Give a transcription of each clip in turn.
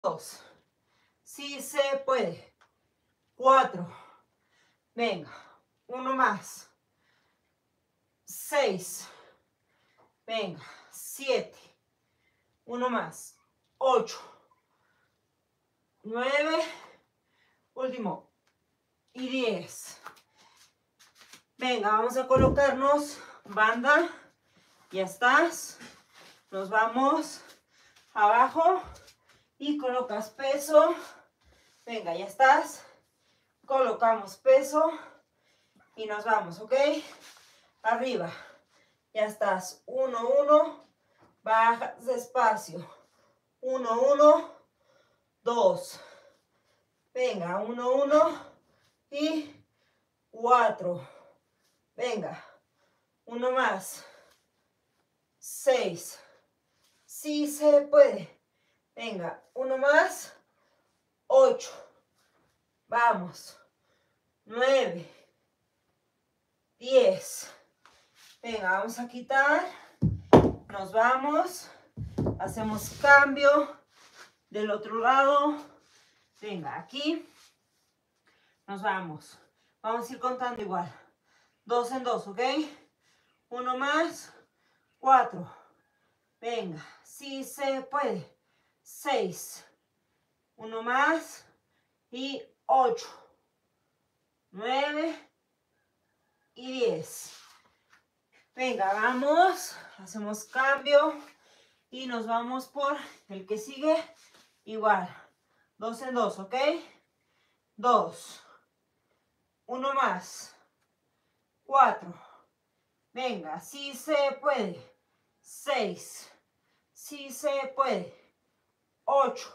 2. Sí se puede. 4. Venga. Uno más. 6. Venga. 7. Uno más. 8. 9. Último. Y 10. Venga, vamos a colocarnos banda. Ya estás. Nos vamos abajo y colocas peso. Venga, ya estás. Colocamos peso y nos vamos, ¿ok? Arriba. Ya estás. 1, 1. Bajas despacio. 1, 1. 2. Venga, 1, 1. Y 4. Venga. Uno más. 6. Sí se puede. Venga, uno más. 8. Vamos. 9. 10. Venga, vamos a quitar. Nos vamos. Hacemos cambio del otro lado. Venga, aquí. Nos vamos. Vamos a ir contando igual. 2 en 2, ¿ok? Uno más. 4. Venga, sí se puede. 6. Uno más. Y 8. 9. Y 10. Venga, vamos. Hacemos cambio. Y nos vamos por el que sigue. Igual. 2 en 2, ¿ok? 2. Uno más. 4. Venga, sí se puede. 6. Sí se puede. 8.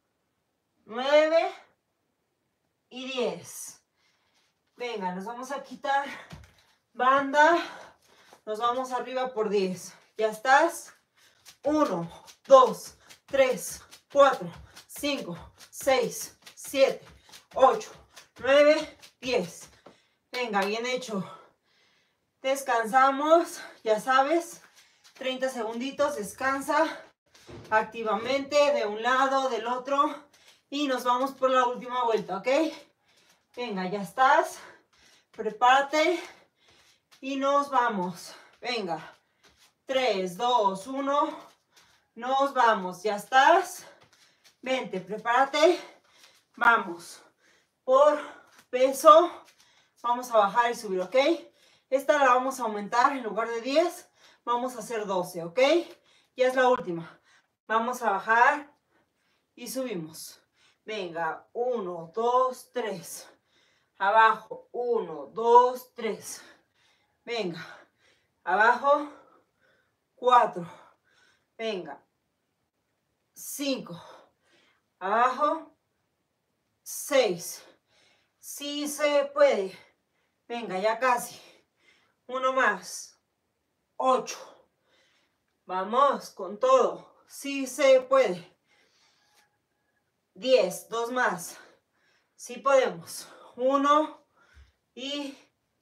9. Y 10. Venga, nos vamos a quitar banda. Nos vamos arriba por 10. ¿Ya estás? 1, 2, 3, 4, 5, 6, 7, 8, 9, 10. Venga, bien hecho. Descansamos, ya sabes, 30 segunditos, descansa activamente de un lado, del otro, y nos vamos por la última vuelta, ¿ok? Venga, ya estás, prepárate y nos vamos. Venga, 3, 2, 1, nos vamos, ya estás. Vente, prepárate, vamos, por peso, vamos a bajar y subir, ¿ok? Esta la vamos a aumentar, en lugar de 10, vamos a hacer 12, ¿ok? Ya es la última. Vamos a bajar y subimos. Venga, 1, 2, 3. Abajo, 1, 2, 3. Venga, abajo, 4. Venga, 5. Abajo, 6. Sí se puede. Venga, ya casi. Uno más. 8. Vamos con todo. Sí se puede. 10. 2 más. Sí podemos. 1 y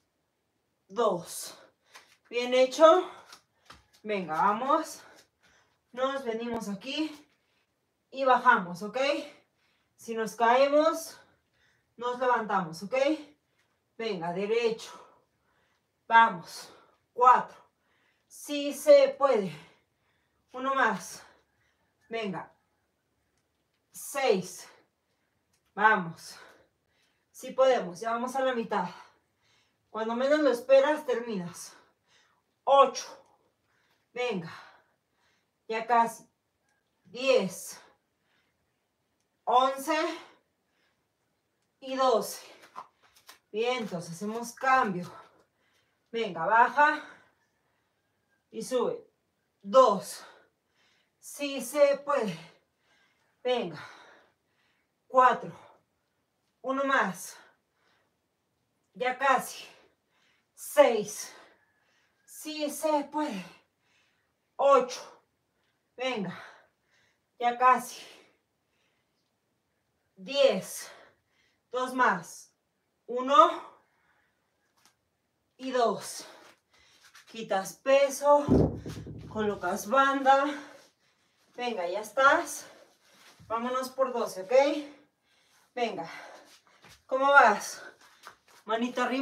2. Bien hecho. Venga, vamos. Nos venimos aquí y bajamos, ¿ok? Si nos caemos, nos levantamos, ¿ok? Venga, derecho. Vamos. 4. Sí se puede. Uno más. Venga. 6. Vamos. Sí podemos. Ya vamos a la mitad. Cuando menos lo esperas, terminas. 8. Venga. Ya casi. 10. 11. Y 12. Bien, entonces hacemos cambio. Venga, baja. Y sube. 2. Sí se puede. Venga. 4. Uno más. Ya casi. 6. Sí se puede. 8. Venga. Ya casi. 10. 2 más. 1 y 2. Quitas peso. Colocas banda. Venga, ya estás. Vámonos por 12, ¿ok? Venga. ¿Cómo vas? Manita arriba.